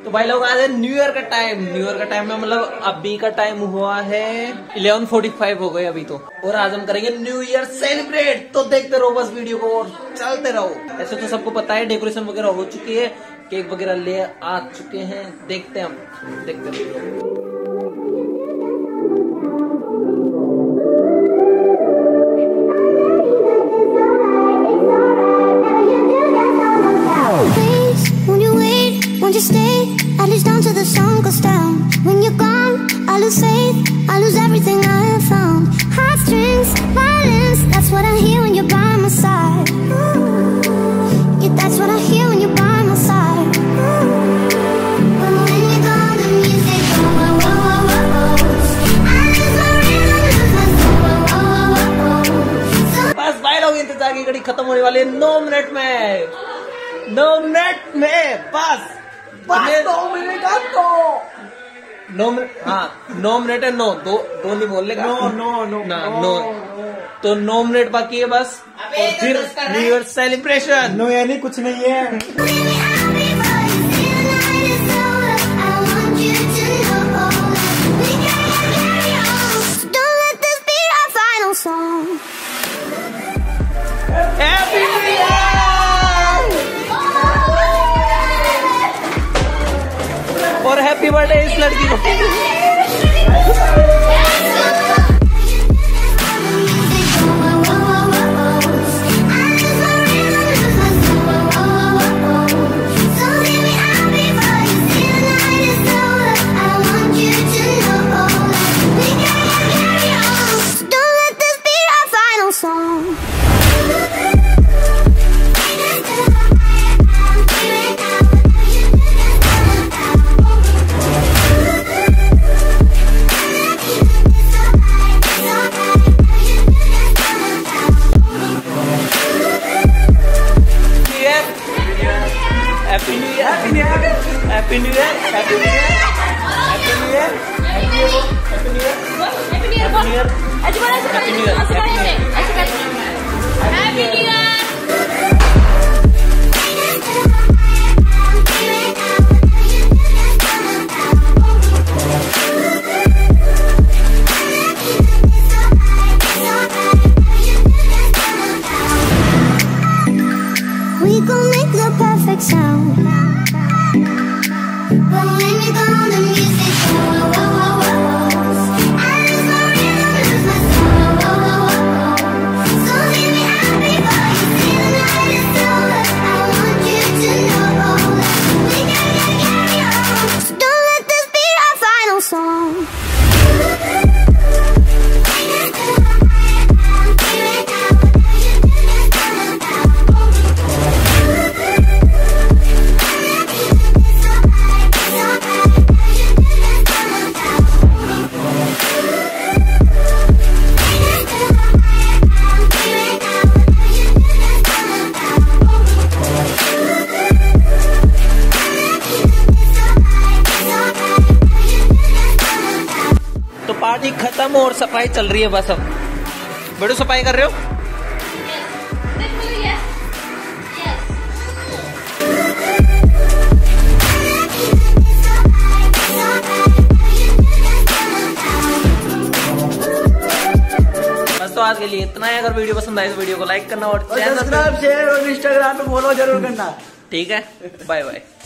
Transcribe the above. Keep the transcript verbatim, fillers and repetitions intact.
तो भाई लोग आज है न्यू ईयर का टाइम। न्यू ईयर का टाइम में मतलब अभी का टाइम हुआ है इलेवन फोर्टी फाइव हो गए अभी तो, और आज हम करेंगे न्यू ईयर सेलिब्रेट। तो देखते रहो बस वीडियो को और चलते रहो। ऐसे तो सबको पता है डेकोरेशन वगैरह हो चुकी है, केक वगैरह ले आ चुके हैं। देखते हैं हम, देखते रहो। Won't you stay, at least until the sun goes down? When you're gone, I lose faith, I lose everything I have found. Heartstrings, violence, that's what I hear when you're by my side. Yeah, that's what I hear when you're by my side. But when you're gone, the music goes, whoa, whoa, whoa, whoa. I lose my rhythm, lose my soul, whoa, whoa, whoa, whoa. बस भाई लोग इंतजार की घड़ी खत्म होने वाली है नौ मिनट में, नौ मिनट में बस नौ मिनट का तो नौ मिनट, हाँ नौ मिनट है। नौ दो दो नहीं बोलने का, नो नो नो ना नो, तो नौ मिनट बाकी है बस, और फिर न्यू ईयर सेलिब्रेशन। नो यानी कुछ नहीं है। और हैप्पी बर्थडे इस लड़की को। Happy new year, happy new year, happy new year, happy new year, happy new year, happy new year, happy new year, happy new year, happy new year. We gon' make the perfect sound. But when you're gone, the music goes, whoa, whoa, whoa, whoa. I lose my rhythm, lose my soul, whoa, whoa, whoa. So leave me happy while you see the night is over. I want you to know that we gotta carry on. So don't let this be our final song. तो party खत्म और सफाई चल रही है बस। अब बड़ो सफाई कर रहे हो? बस तो आज के लिए इतना है। अगर वीडियो पसंद आए तो वीडियो को लाइक करना और चैनल सब्सक्राइब शेयर और इंस्टाग्राम पे फॉलो जरूर करना। ठीक है, बाय बाय।